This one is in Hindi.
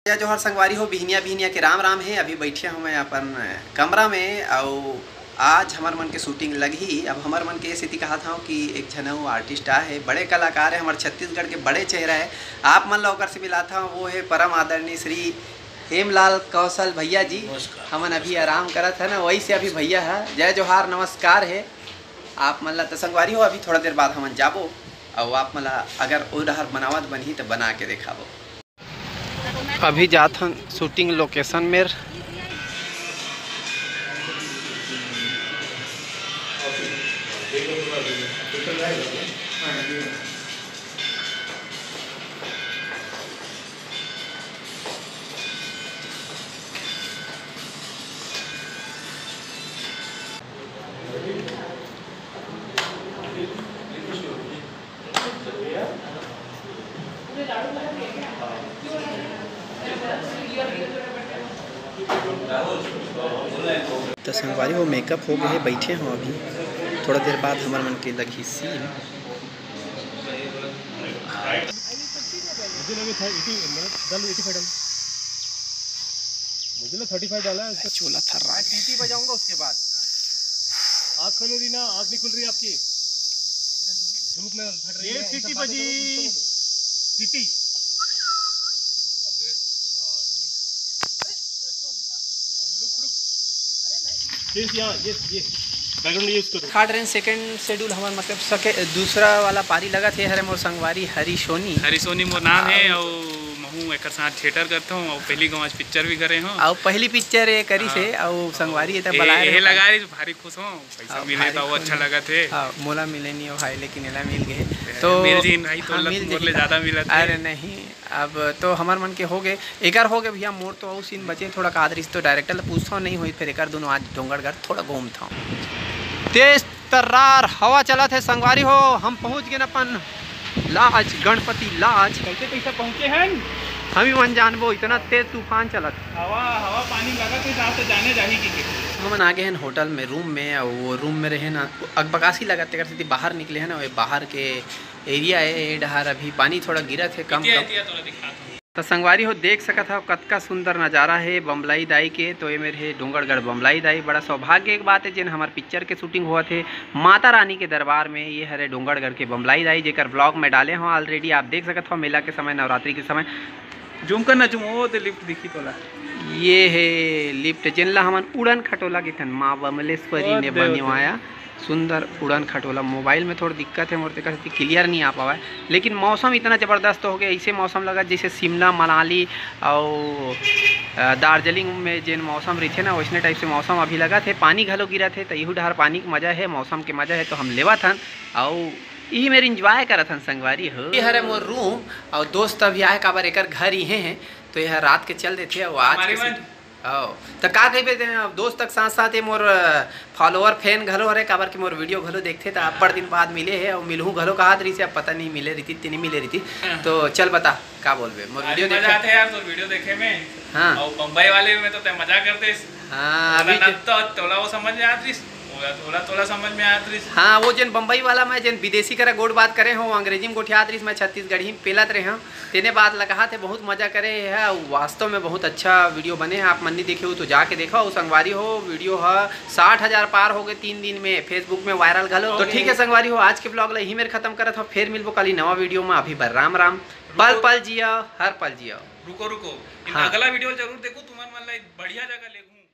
जोहर संगवारी हो बिहनिया बिहनिया के राम राम है। अभी बैठे हूँ मैं अपन कमरा में और आज हमार मन के शूटिंग लगी। अब हमार मन के स्थिति कहा था कि एक झनऊ आर्टिस्ट है, बड़े कलाकार है, हमारे छत्तीसगढ़ के बड़े चेहरा है। आप मन लौकर से मिला था, वो है परम आदरणीय श्री हेमलाल कौशल भैया जी। हमन अभी आराम करा था ना, वही से अभी भैया है। जय जोहार नमस्कार है आप मन ला। तो संगवारी हो अभी थोड़ा देर बाद हमन जाबो और आप मन ला अगर उधर बनावत बनी तो बना के दिखाबो। अभी जात हन शूटिंग लोकेशन में। तो संगवारी वो मेकअप हो गए, बैठे हों अभी थोड़ा देर बाद हमारे मन के लगी सीन। मुझे 35 डाला है। चोला थर रहा है। सीटी बजाऊंगा उसके बाद। आँख खोलो रीना, आँख नहीं खुल रही आपकी। धूप में फट रही है। ये सीटी बजी। सीटी। ये बैकग्राउंड यूज करो। थर्ड रेंज सेकंड शेड्यूल हमारे मतलब सके दूसरा वाला पारी लगा थे। हरे मोर संगवारी हरी सोनी मोर नाम है और महू एक साथ थिएटर करता हूँ और पहली गाँव पिक्चर भी करे हूँ और पहली पिक्चर ये करी से और संगवारी ये बुलाए ये लगा रही भारी खुश हूँ। पैसा मिले तो अच्छा लगा थे। मोला मिले नहीं भाई, लेकिन एला मिल गए तो मिल जी भाई तो मोर ज्यादा मिला। अरे नहीं अब तो हमार मन के हो गए एकर हो गए भैया। मोर तो सीन बचे थोड़ा कादरिस तो डायरेक्टर पूछता हूँ नहीं हुई, फिर एकर दोनों आज डोंगरगढ़ थोड़ा घूमता हूँ। तेज तर्रार हवा चला थे संगवारी हो। हम पहुँच गए अपन लाज गणपति लाज। कैसे कैसे पहुँचे हैं हम ही मन जानबो, इतना तेज तूफान चला था। हवा पानी लगा के साथ जाने जाएगी कि हम आ गए हैं होटल में रूम में और वो रूम में रहे ना अगबकासी लगाते करते थी। बाहर निकले हैं ना, वो बाहर के एरिया है डहार अभी पानी थोड़ा गिरा थे कम। तो संगवारी हो देख सका था कतका सुंदर नज़ारा है बम्बलाई दाई के। तो ये मेरे है डोंगरगढ़ बम्बलाई दाई। बड़ा सौभाग्य एक बात है जिन हमारे पिक्चर के शूटिंग हुआ थे माता रानी के दरबार में। ये हरे डोंगरगढ़ के बम्बलाई दाई जेकर ब्लॉग में डाले हों ऑलरेडी। आप देख सकते हो मेला के समय नवरात्रि के समय। जूम करना वो तो लिफ्ट दिखी तोला। ये है लिफ्ट जिनला हमन उड़न खटोला के थन माँ बमलेश्वरी ने बनवाया सुंदर उड़न खटोला। मोबाइल में थोड़ी दिक्कत है मोर से क्लियर नहीं आ पावा है, लेकिन मौसम इतना ज़बरदस्त हो गया। ऐसे मौसम लगा जैसे शिमला मनाली और दार्जिलिंग में जिन मौसम रही थे ना वैसने टाइप से मौसम अभी लगा थे। पानी घलो गिरा थे तो यहू डहार पानी के मज़ा है, मौसम के मज़ा है तो हम लेवा थन और यही मेरी इंजॉय करा था संगवारी हो। ये हरे मोर रूम और दोस्त अभी आए काबर एकर घर ही हैं तो यह रात के चल देते और आज के तो का कही दोस्त तक साथ साथ मोर फॉलोअर फैन घलो हरे काबर के मोर वीडियो घलो देखते तो आप बड़ दिन बाद मिले है और मिलूँ घलो कहा रही से अब पता नहीं मिले रही थी नहीं मिले रही थी। तो चल बता का बोलबे मोर वीडियो देखे आते यार तो वीडियो देखे में। हाँ और बम्बई वाले में तो मजा करते। हाँ अभी तो तोला वो समझ में आती थोड़ा समझ में आत रही। हाँ वो जन बम्बई वाला मैं जन विदेशी करा गोड बात करे हूँ अंग्रेजी में गोठियात रही मैं छत्तीसगढ़ी में पेलत रहे हूँ तेने बात लगा थे बहुत मजा करे है। वास्तव में बहुत अच्छा वीडियो बने हैं। आप मन्नी देखे हो तो जाके देखो। वो संगवारी हो वीडियो है 60,000 पार हो गए 3 दिन में फेसबुक में वायरल घलो। तो ठीक है संगवारी हो आज के ब्लॉग यही मेरे खत्म करा था। फिर मिलबो कल नवा वीडियो में। अभी बर राम राम पल पल जियो हर पल जियो। रुको हाँ। अगला वीडियो जरूर देखो तुम्हारे मन बढ़िया जगह ले।